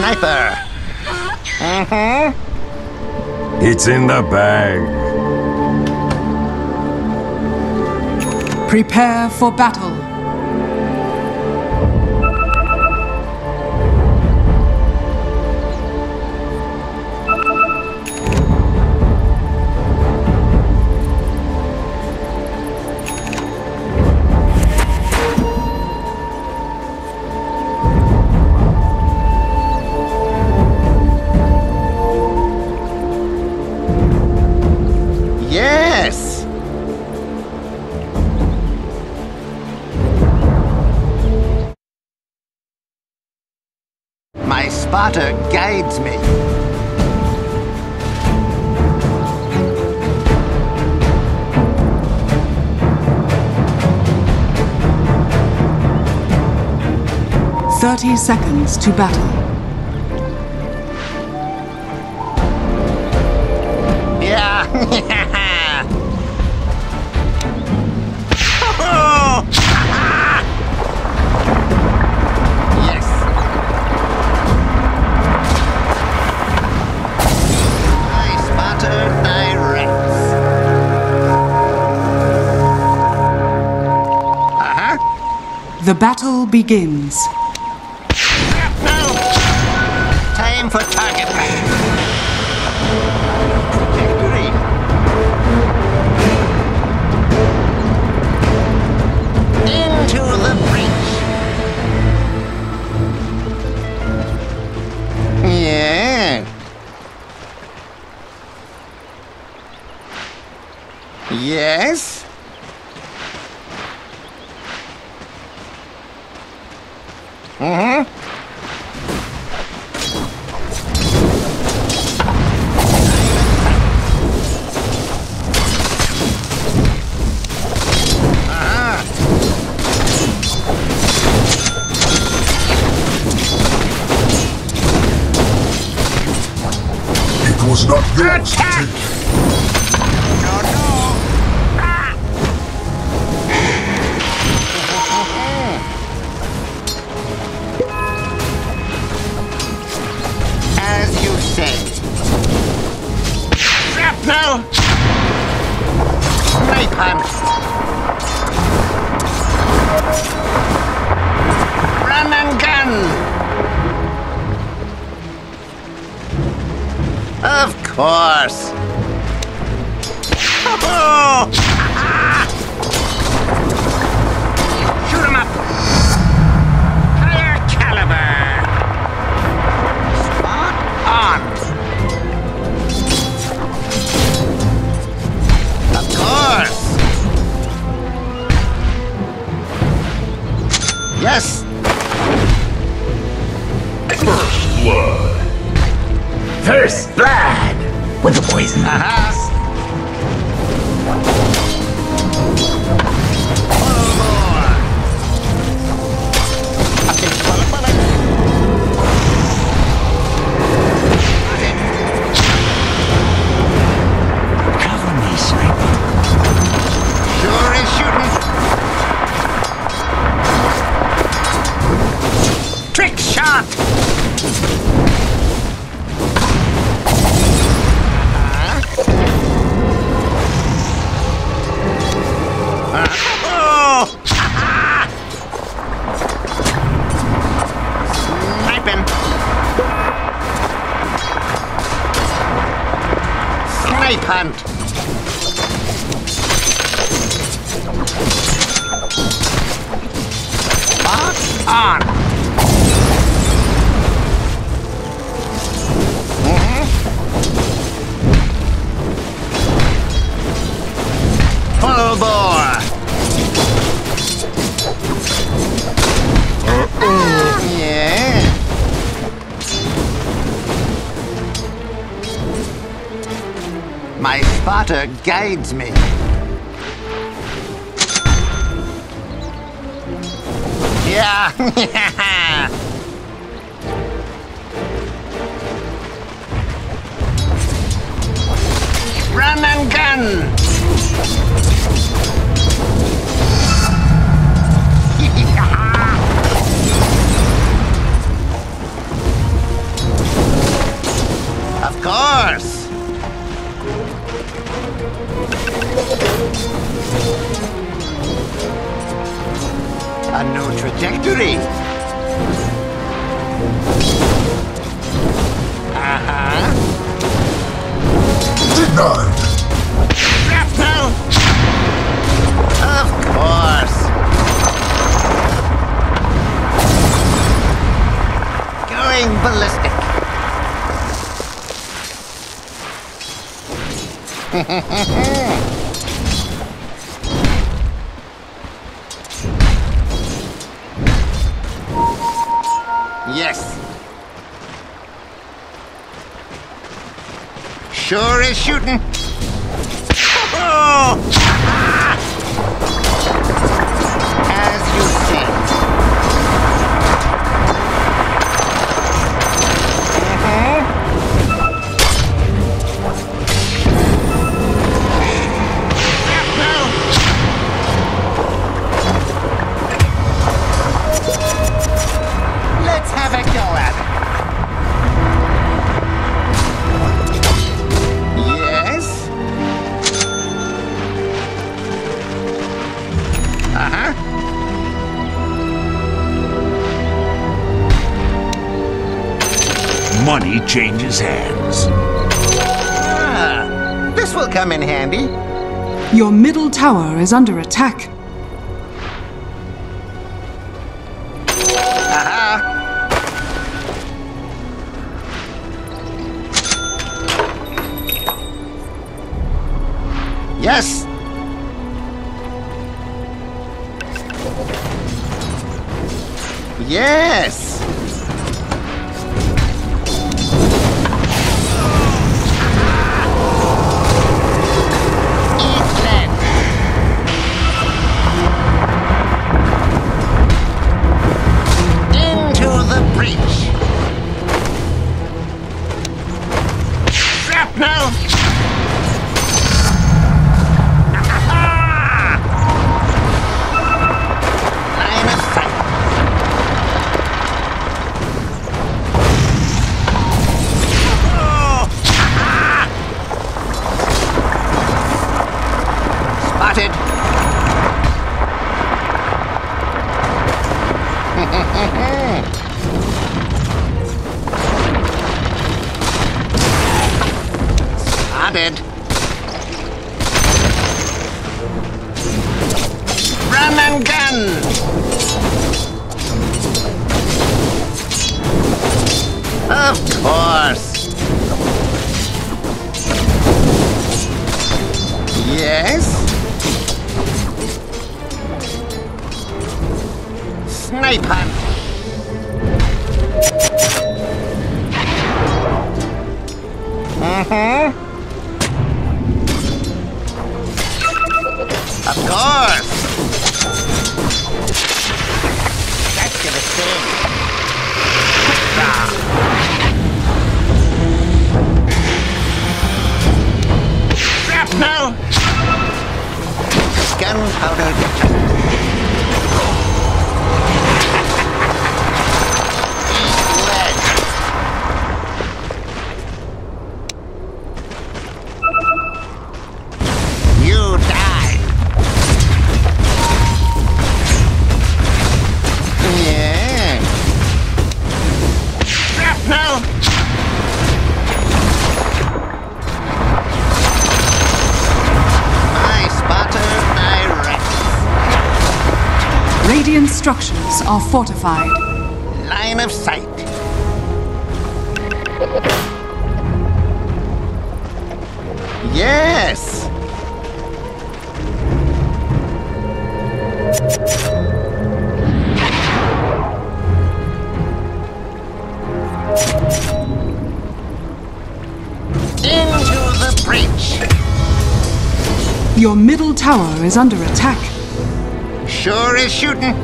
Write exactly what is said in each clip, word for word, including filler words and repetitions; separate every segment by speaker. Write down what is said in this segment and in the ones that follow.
Speaker 1: sniper. Mm-hmm.
Speaker 2: It's in the bag.
Speaker 3: Prepare for battle.
Speaker 1: Yes. My spotter guides me.
Speaker 3: Thirty seconds to battle.
Speaker 1: Yeah. Yes. My spotter directs. Uh-huh.
Speaker 3: The battle begins.
Speaker 1: Now, time for target practice. Victory. Into the breach. Yeah. Yes. Mm-hmm.
Speaker 2: It was not yours to
Speaker 1: Attack!
Speaker 2: take.
Speaker 1: No, no. Ah. As you say. Shrapnel! Napalm! Run and gun! Of course. Oh! Shoot 'em up. Higher caliber. Spot on. Of course. Yes.
Speaker 4: First blood. First blood with the poison.
Speaker 1: Uh-huh. Follow more. Okay, follow, follow.
Speaker 4: Cover me, sniper.
Speaker 1: Sure is shooting. Trick shot. Oh! Sniping. Snipe hunt. Spot on. Mhm. Full bore. Yeah. My spotter guides me. Yeah. Run and gun. course. A new trajectory. Uh-huh.
Speaker 2: Denied.
Speaker 1: Shrapnel! Of course. Going ballistic. Yes. Sure is shooting. Oh! As you say. Uh-huh. Let's have a go at it. Yes. Uh-huh.
Speaker 4: Money changes hands.
Speaker 1: Ah, this will come in handy.
Speaker 3: Your middle tower is under attack.
Speaker 1: Aha. Yes. Yes. Eat that. Into the breach. Shrapnel. Line of sight. Spotted. Spotted. Run and gun. Of course. Yes. Snipe hunt. Mm-hmm. Of course. That's gonna sting. Quick draw. Shrapnel. Gunpowder detected. Lead. You die. Yeah. Shrapnel. My spotter directs.
Speaker 3: Radiant structures are fortified.
Speaker 1: Line of sight. Yes. Into the breach.
Speaker 3: Your middle tower is under attack.
Speaker 1: Sure is shooting.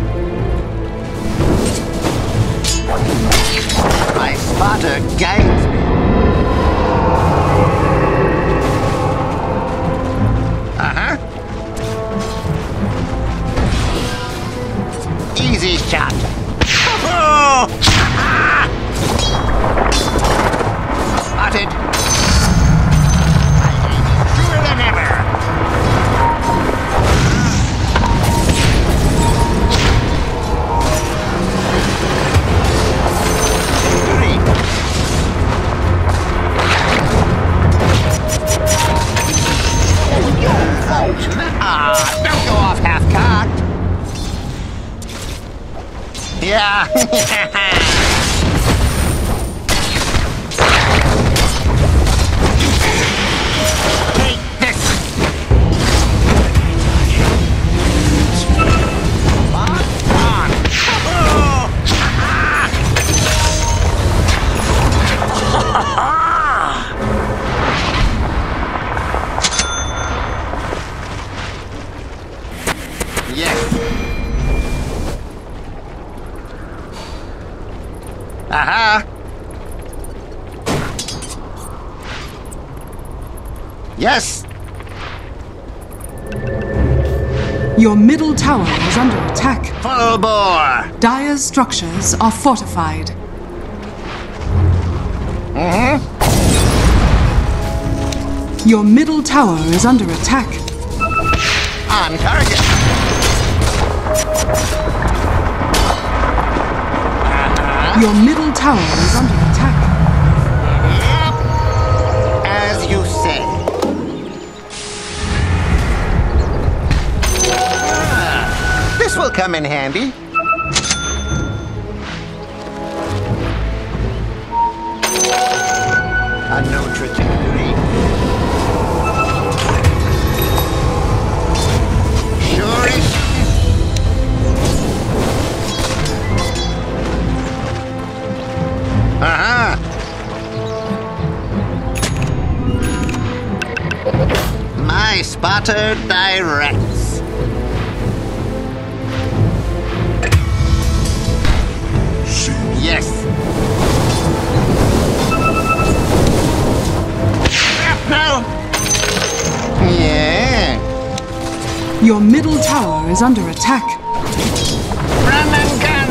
Speaker 1: My spotter guides me. Uh-huh. Easy shot. Oh! Spotted. Take this! Spot on! Yes. Aha. Yes.
Speaker 3: Your middle tower is under attack.
Speaker 1: Full bore.
Speaker 3: Dire's structures are fortified.
Speaker 1: Mm-hmm.
Speaker 3: Your middle tower is under attack.
Speaker 1: On target. Uh-huh.
Speaker 3: Your middle tower is under attack.
Speaker 1: Yep. As you say. Ah, this will come in handy. A no trajectory. Sure is. Uh-huh. My spotter directs. Yes. Now. Yeah.
Speaker 3: Your middle tower is under attack.
Speaker 1: Run and gun.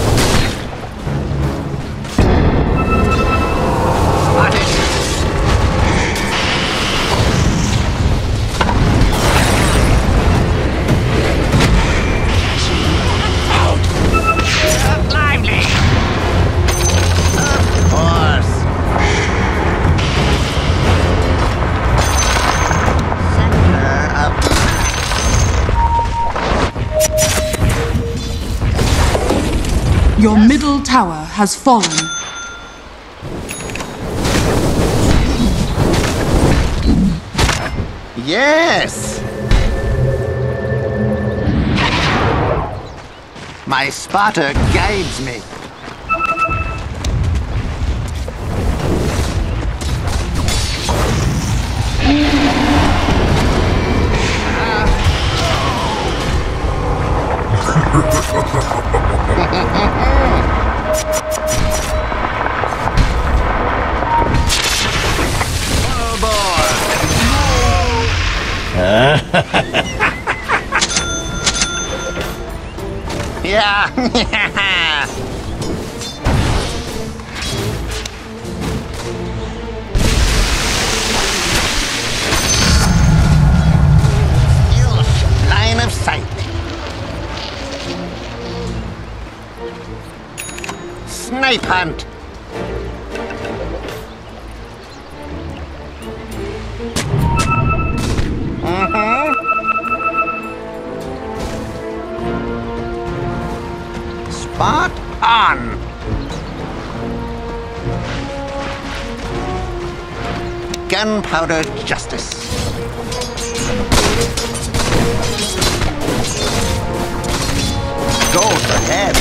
Speaker 1: Spotted. Lively. Of course. Center of
Speaker 3: Your middle tower has fallen.
Speaker 1: Yes! My spotter guides me. Oh boy! Yeah. Still line of sight. Snipe hunt. Mm-hmm. Spot on. Gunpowder justice. Goes ahead.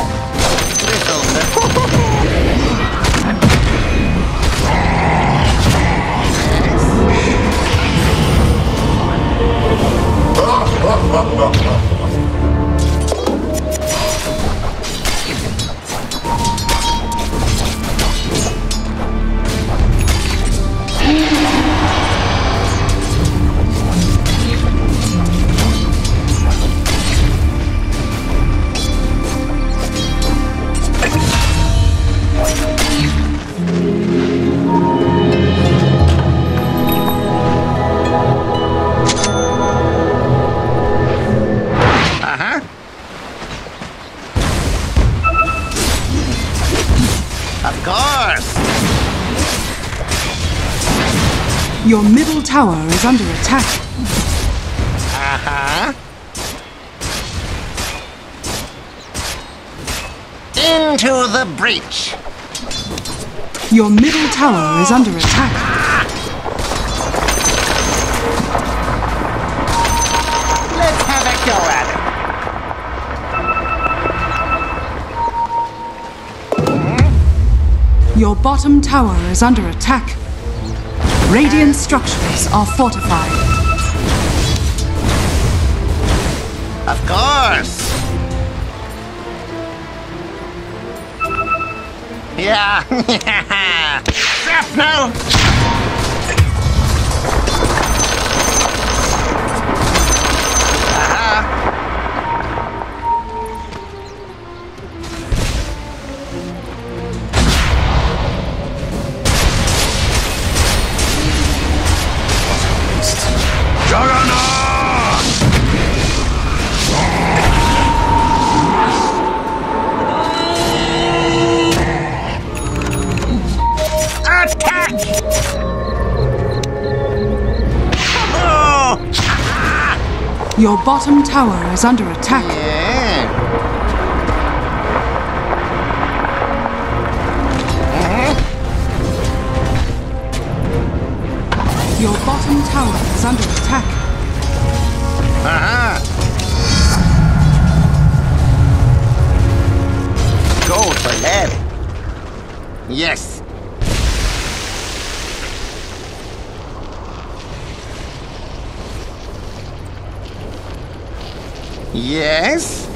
Speaker 1: Uh-huh. Of course.
Speaker 3: Your middle tower is under attack.
Speaker 1: Uh-huh. Into the breach.
Speaker 3: Your middle tower is under attack.
Speaker 1: Let's have a go at it.
Speaker 3: Your bottom tower is under attack. Radiant structures are fortified.
Speaker 1: Of course. Yeah. Shrapnel.
Speaker 3: Your bottom tower is under attack.
Speaker 1: Yeah.
Speaker 3: Your bottom tower is under attack.
Speaker 1: Uh-huh. Go for lead. Yes. Yes.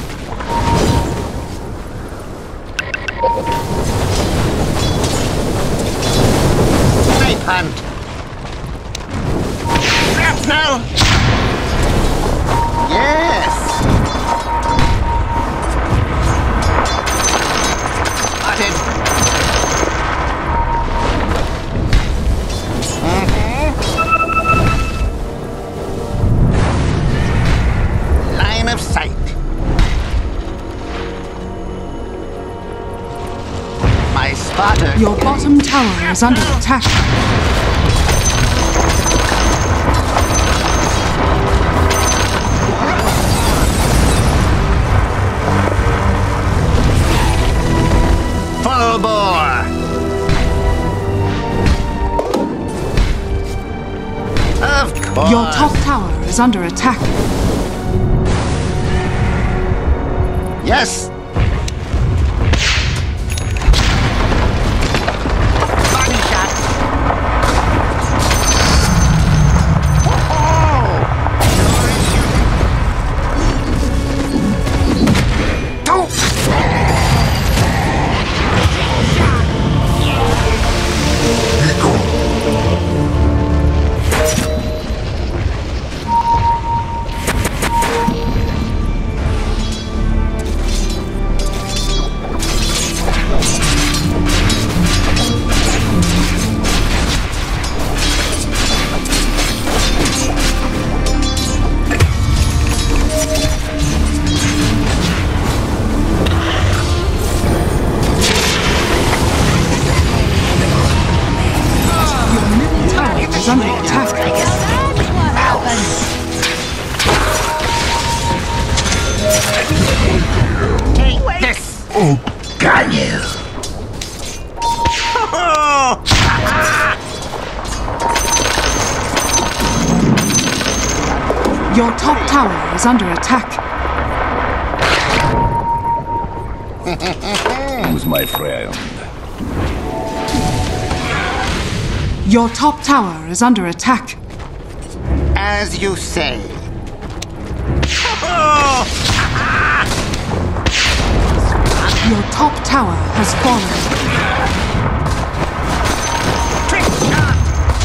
Speaker 1: Knife hunt. Shrapnel. Yes. Spotted. Mm-hmm. Line of sight. My spotter.
Speaker 3: Your bottom tower is under attack.
Speaker 1: Full bore. Of course.
Speaker 3: Your top tower is under attack.
Speaker 1: Yes. Body shot. Oh.
Speaker 3: Is under attack.
Speaker 1: Take this.
Speaker 2: Oh, got you.
Speaker 3: Your top tower is under attack.
Speaker 2: Who's my friend?
Speaker 3: Your top tower is under attack.
Speaker 1: As you say.
Speaker 3: Your top tower has fallen.
Speaker 1: Trick shot.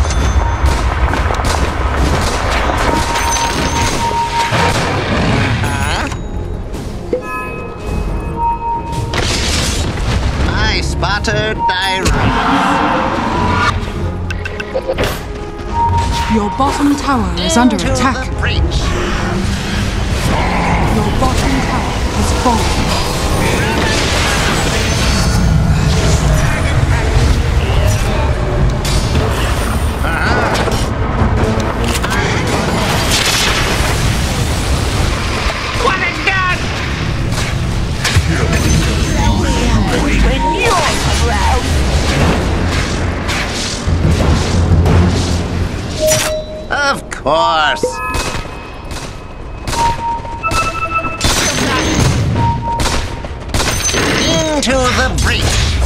Speaker 1: Uh-huh. My spotter diary.
Speaker 3: Your bottom tower is under
Speaker 1: Into
Speaker 3: attack.
Speaker 1: the breach.
Speaker 3: Your bottom tower has fallen.
Speaker 1: What a gun! Of course. Into the breach.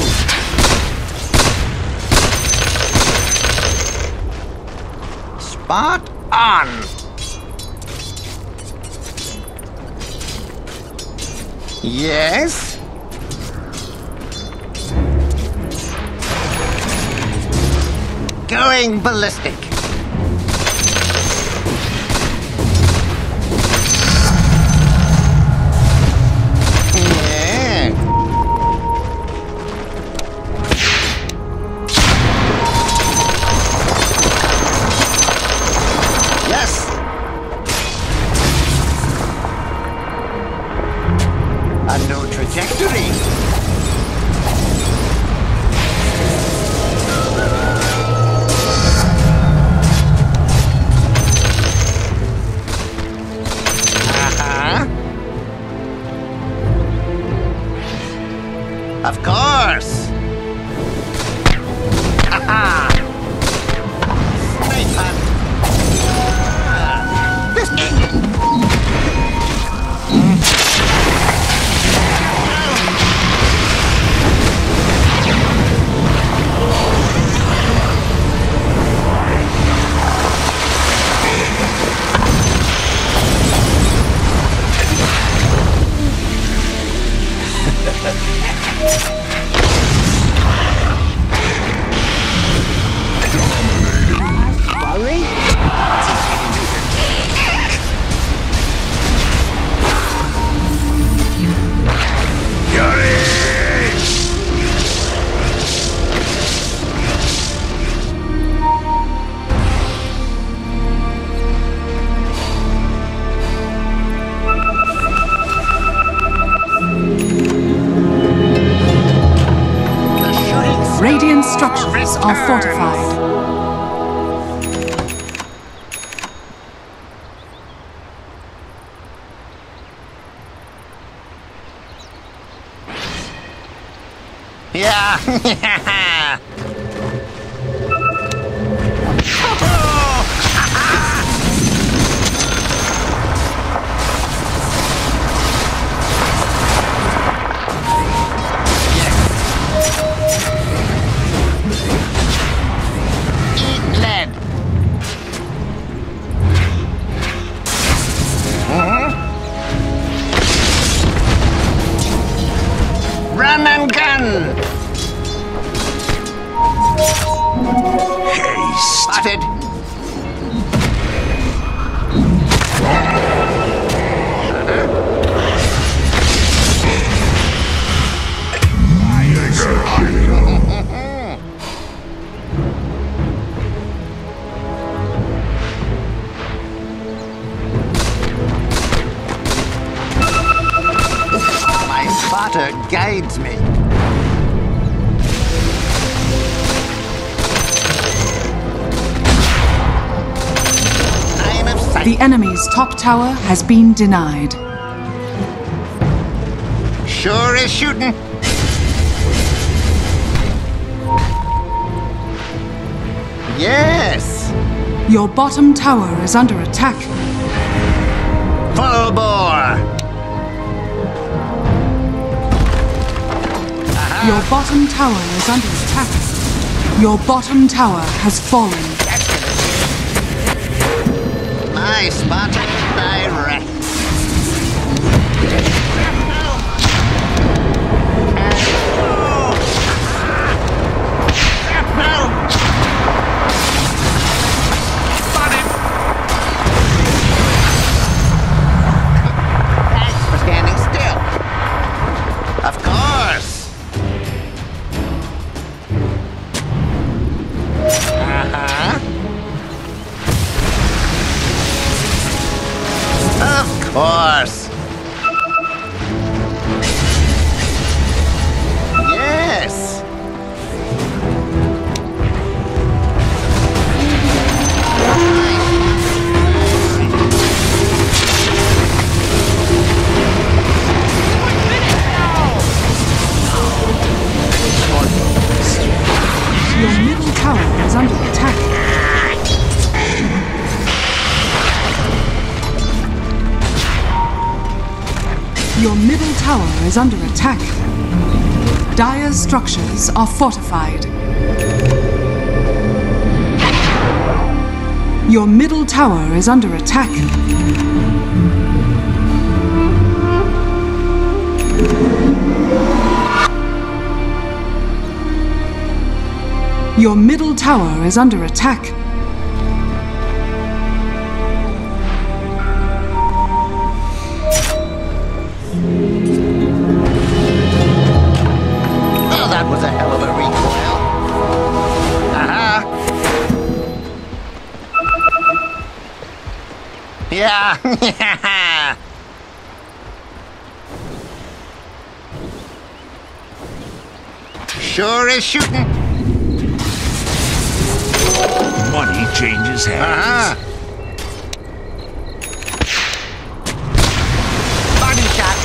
Speaker 1: Spot on. Yes? Going ballistic. Yeah. Yes. A new trajectory. Of course! Ha-ha! Snake hunt! Ah, this
Speaker 3: Radiant structures are fortified.
Speaker 1: Yeah. Eat lead. Run and gun!
Speaker 4: Haste.
Speaker 1: Spotted! My spotter guides me. Line of sight.
Speaker 3: The enemy's top tower has been denied.
Speaker 1: Sure is shooting. Yes.
Speaker 3: Your bottom tower is under attack.
Speaker 1: Full bore.
Speaker 3: Your bottom tower is under attack. Your bottom tower has fallen.
Speaker 1: My spotter direct. Thanks for standing still. Of course. Uh-huh. Of
Speaker 3: Your middle tower is under attack. Dire's structures are fortified. Your middle tower is under attack. Your middle tower is under attack.
Speaker 1: Oh, that was a hell of a recoil. Aha! Yeah! Sure is shooting.
Speaker 4: Money changes hands.
Speaker 1: Uh-huh. Body shot.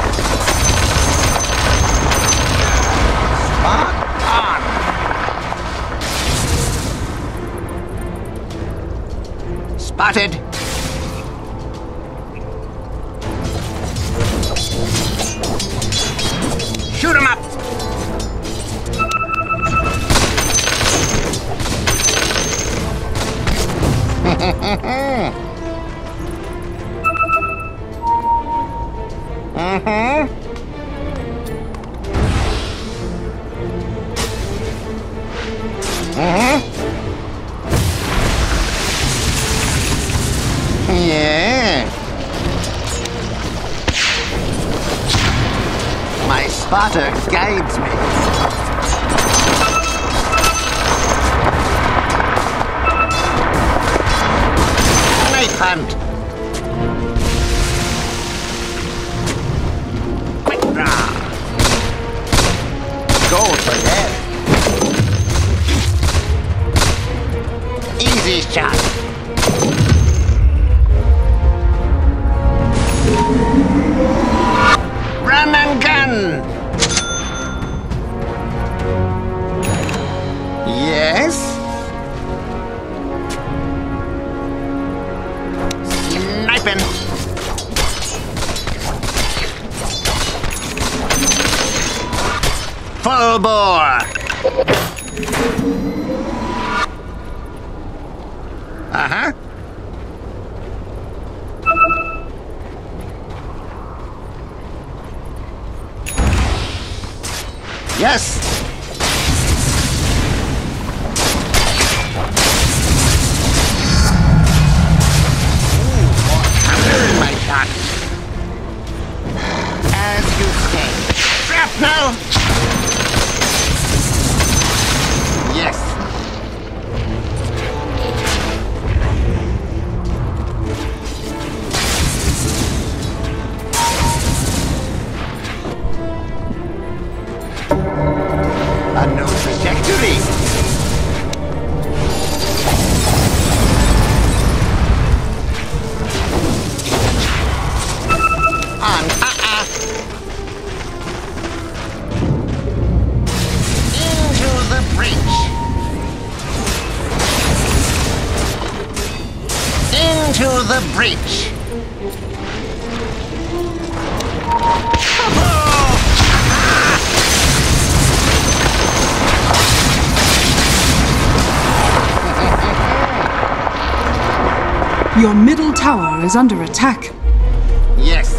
Speaker 1: Spot on. Spotted. Shoot him up. Mm-hmm. Mm-hmm. Yeah. My spotter guides me. Knife hunt. Quick draw. Go for death. Easy shot. Run and gun. Yes. Sniping. Full bore. Uh-huh. Yes. My shot. As you say. Shrapnel! Yes. A no trajectory. On, uh-uh. Into the breach. Into the breach.
Speaker 3: Your middle tower is under attack.
Speaker 1: Yes.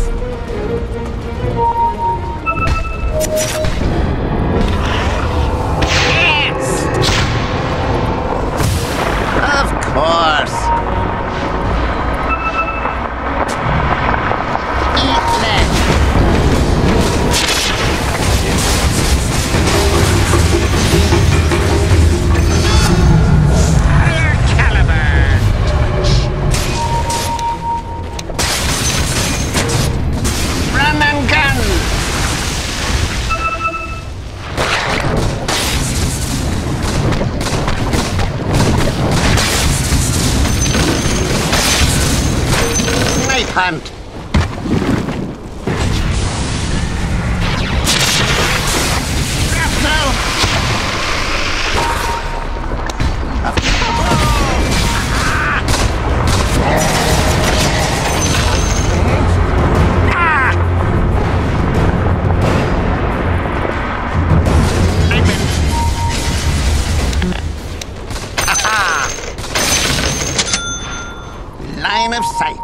Speaker 1: Yes. Of course. Eat lead. Higher caliber. Run and gun. Knife hunt. Shrapnel. Ah! line of sight.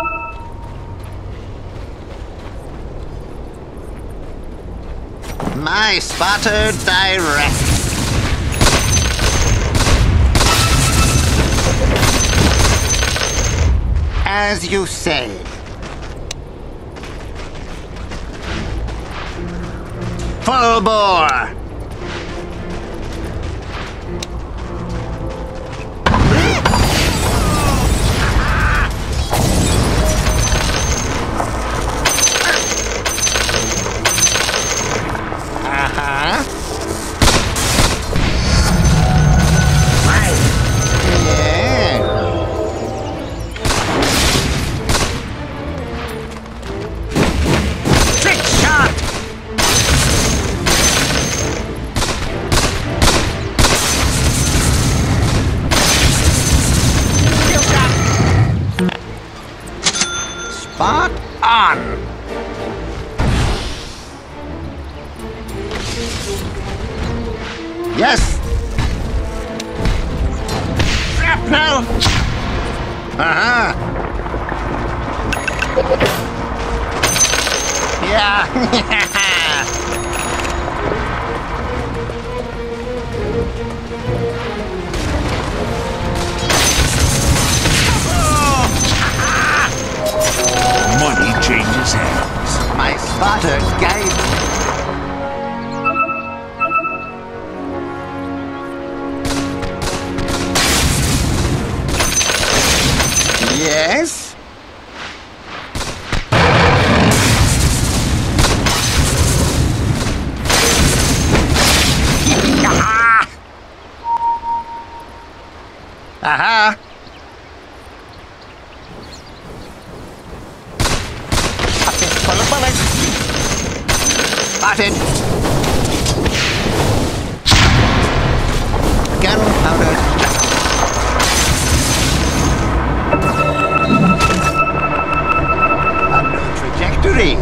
Speaker 1: My spotter direct. As you say. Full bore. Spot on! Yes! Shrapnel! Uh-huh! Yeah!
Speaker 4: Money changes hands.
Speaker 1: My spotter guides me. Yes? Aha! Full of bullets. Spotted. Gunpowder. A new trajectory.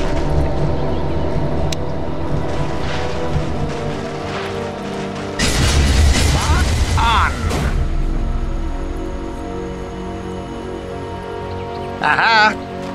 Speaker 1: Spot on. Aha.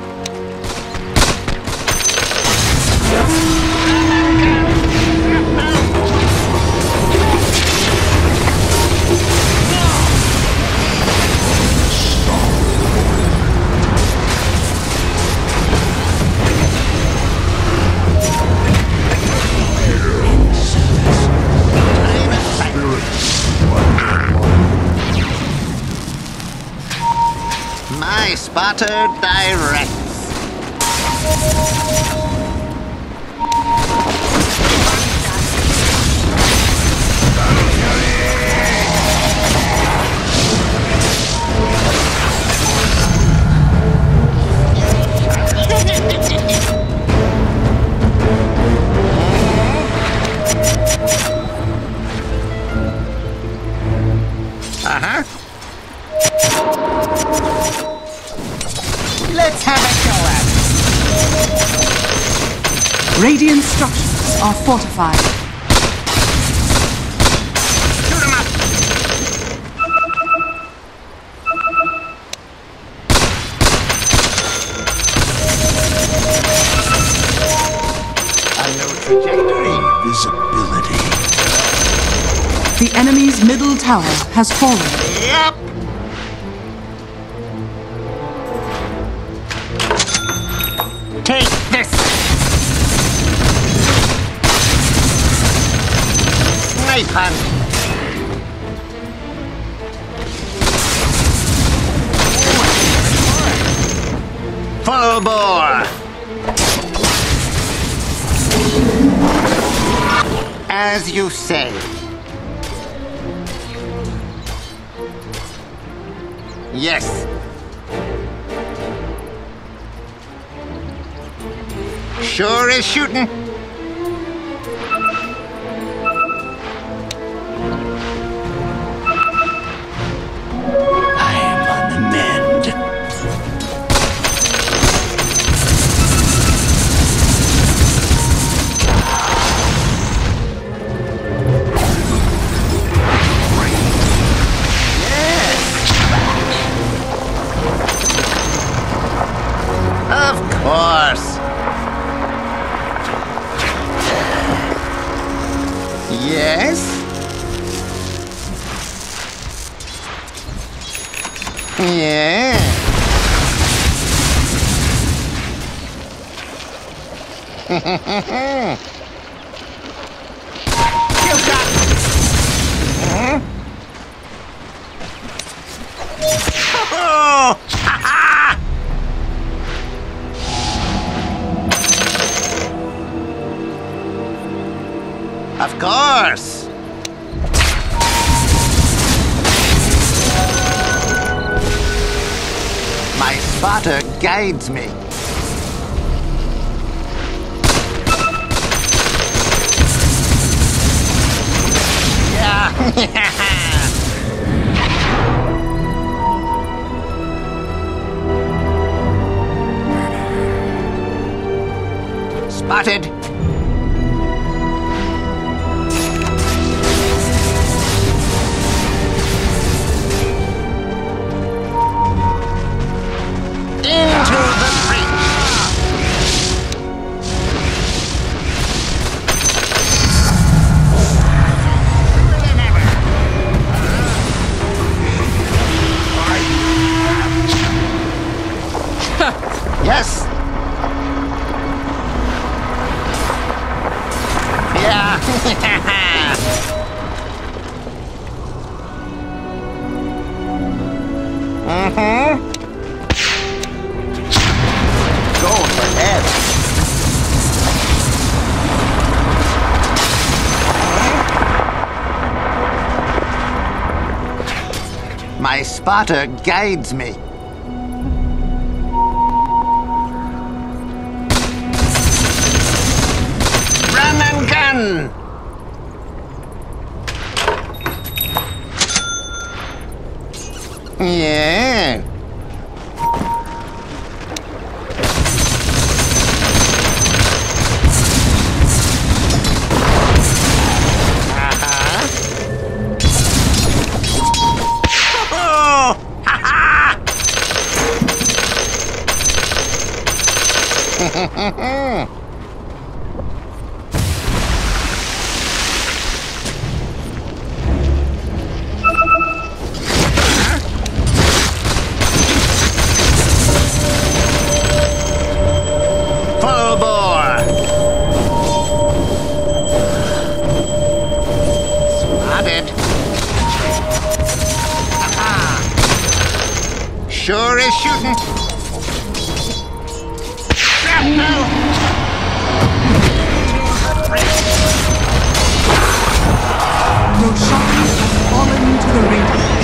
Speaker 1: My spotter directs. Uh-huh. Let's have a go at it.
Speaker 3: Radiant structures are fortified.
Speaker 1: Shoot 'em up. A new trajectory.
Speaker 4: Visibility.
Speaker 3: The enemy's middle tower has fallen.
Speaker 1: Yep. Take this. Snipe hunt. Full bore. As you say. Yes. Sure is shooting.
Speaker 2: I'm on the mend.
Speaker 1: Yeah. You got. Huh? Oh! Of course. My spotter guides me. Yeah. Spotted. Into the breach. Yes. Yeah. Mm-hmm. Go ahead. My spotter guides me. Run and gun! Yeah. Full bore. Spotted. Aha. Sure is shooting. Shrapnel.
Speaker 3: Roshan has fallen to the Radiant.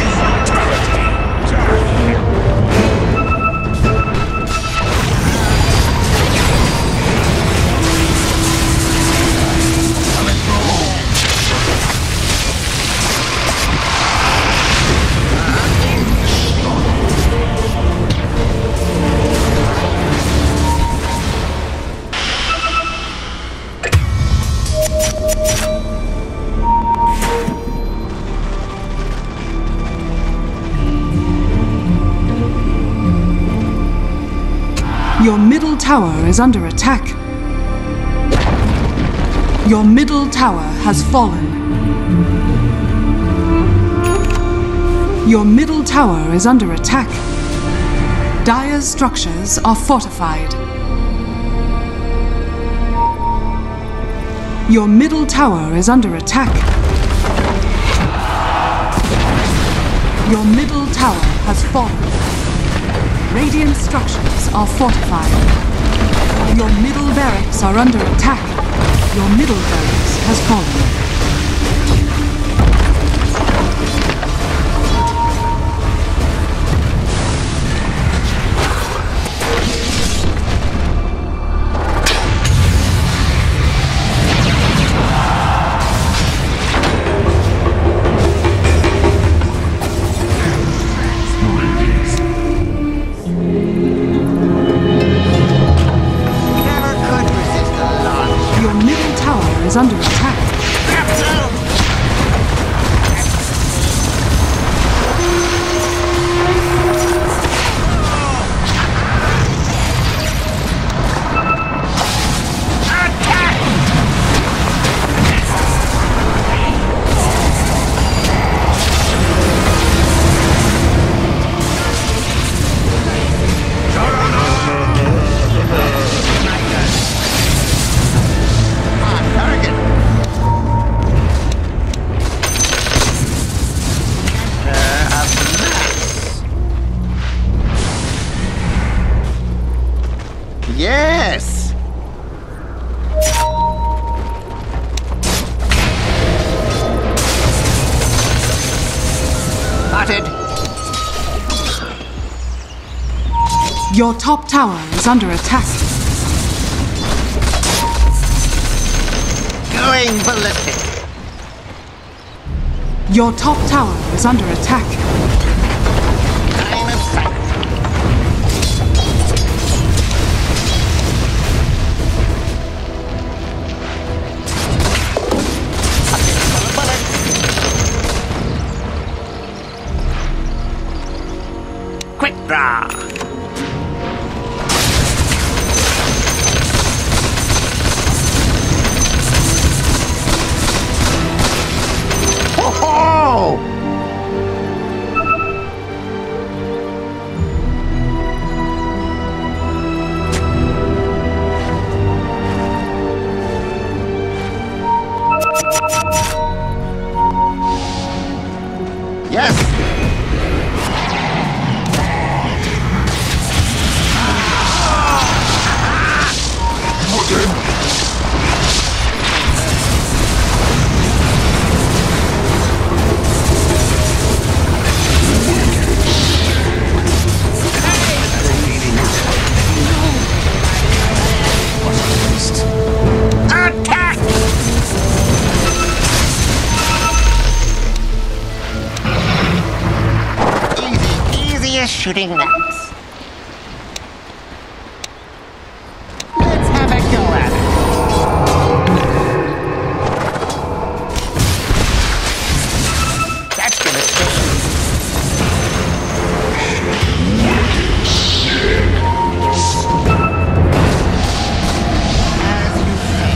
Speaker 3: Your middle tower is under attack. Your middle tower has fallen. Your middle tower is under attack. Dire's structures are fortified. Your middle tower is under attack. Your middle tower has fallen. Radiant structures are fortified. Your middle barracks are under attack. Your middle barracks has fallen. Is under attack. Your top tower is under attack.
Speaker 1: Going ballistic.
Speaker 3: Your top tower is under attack.
Speaker 1: Line of sight. Quick draw. Ho-ho! Yes. Attack! Easy, easy as shooting maps. Let's have a go at it. That's gonna stay. As you say.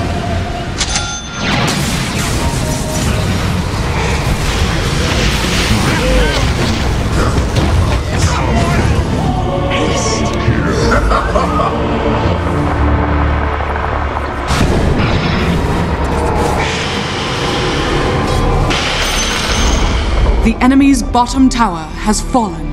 Speaker 3: The enemy's bottom tower has fallen.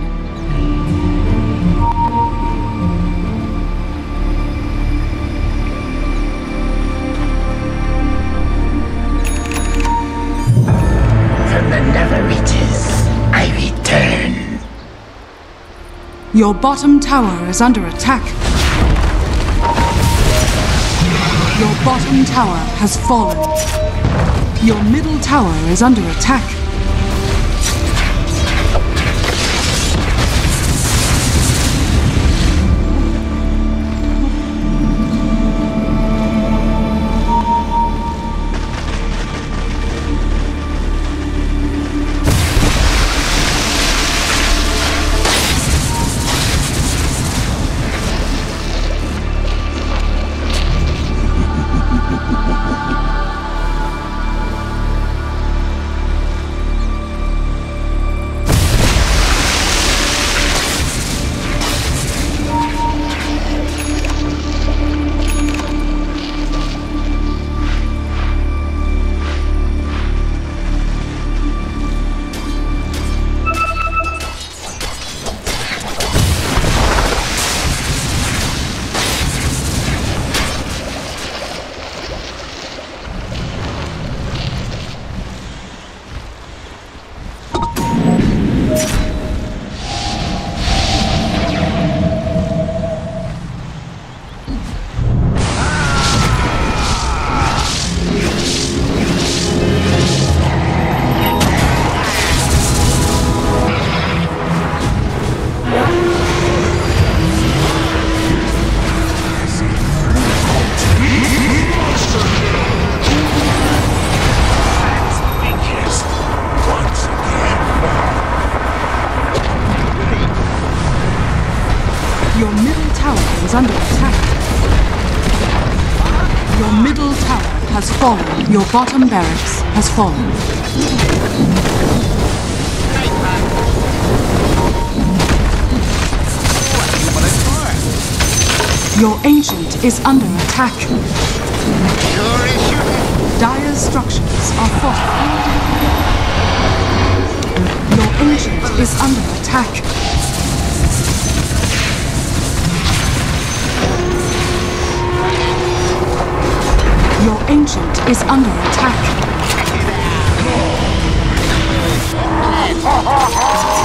Speaker 2: From the never reaches, I return.
Speaker 3: Your bottom tower is under attack. Your bottom tower has fallen. Your middle tower is under attack. Your middle tower is under attack. Your middle tower has fallen. Your bottom barracks has fallen. Your ancient is under attack.
Speaker 1: Sure is shooting.
Speaker 3: Dire's structures are fortified. Your ancient is under attack. Your ancient is under attack.